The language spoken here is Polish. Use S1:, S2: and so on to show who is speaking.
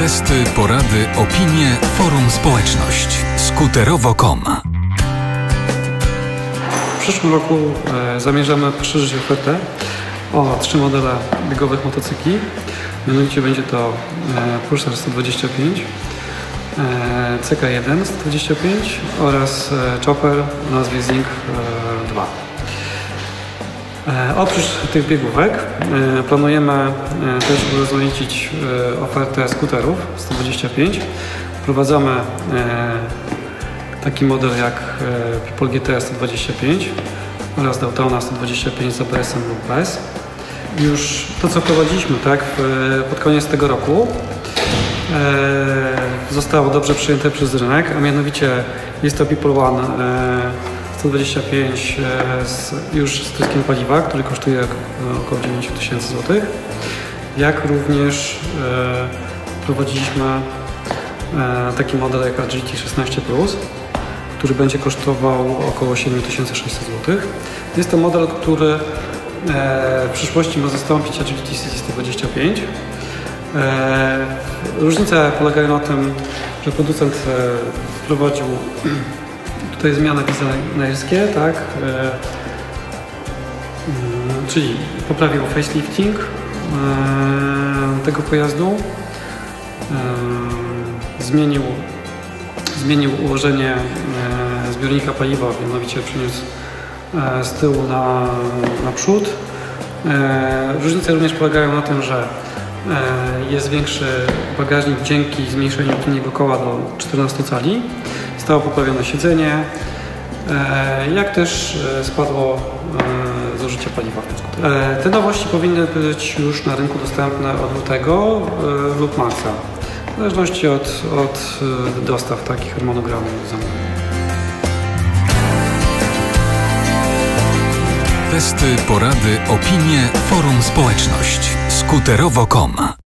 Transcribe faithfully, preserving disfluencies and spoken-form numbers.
S1: Testy, porady, opinie, forum społeczność. skuterowo kropka com.
S2: W przyszłym roku e, zamierzamy poszerzyć ofertę o trzy modele biegowych motocykli. Mianowicie będzie to e, Pulsar sto dwadzieścia pięć, e, C K jeden sto dwadzieścia pięć oraz e, Chopper o nazwie Zing e, dwa. E, oprócz tych biegówek e, planujemy e, też urozmaicić e, ofertę skuterów sto dwadzieścia pięć. Wprowadzamy e, taki model jak e, People G T sto dwadzieścia pięć oraz Daytona sto dwadzieścia pięć z A B S-em lub bez. Już to, co wprowadziliśmy tak, w, pod koniec tego roku e, zostało dobrze przyjęte przez rynek, a mianowicie jest to People One e, sto dwadzieścia pięć e, z, już z tryskiem paliwa, który kosztuje około dziewięć tysięcy złotych, jak również e, wprowadziliśmy e, taki model jak Agility szesnaście plus, który będzie kosztował około siedem tysięcy sześćset złotych. Jest to model, który w przyszłości ma zastąpić Agility C C sto dwadzieścia pięć. Różnice polegają na tym, że producent wprowadził tutaj zmiany designerskie, tak? Czyli poprawił facelifting tego pojazdu, zmienił, zmienił ułożenie zbiornika paliwa, mianowicie przeniósł z tyłu na, na przód. Różnice również polegają na tym, że jest większy bagażnik dzięki zmniejszeniu tylniego koła do czternastu cali. Zostało poprawione siedzenie, jak też spadło zużycie paliwa w tym skuterze. Te nowości powinny być już na rynku dostępne od lutego lub marca, w zależności od, od dostaw takich harmonogramu zamówień.
S1: Testy, porady, opinie, forum społeczność. skuterowo kropka com.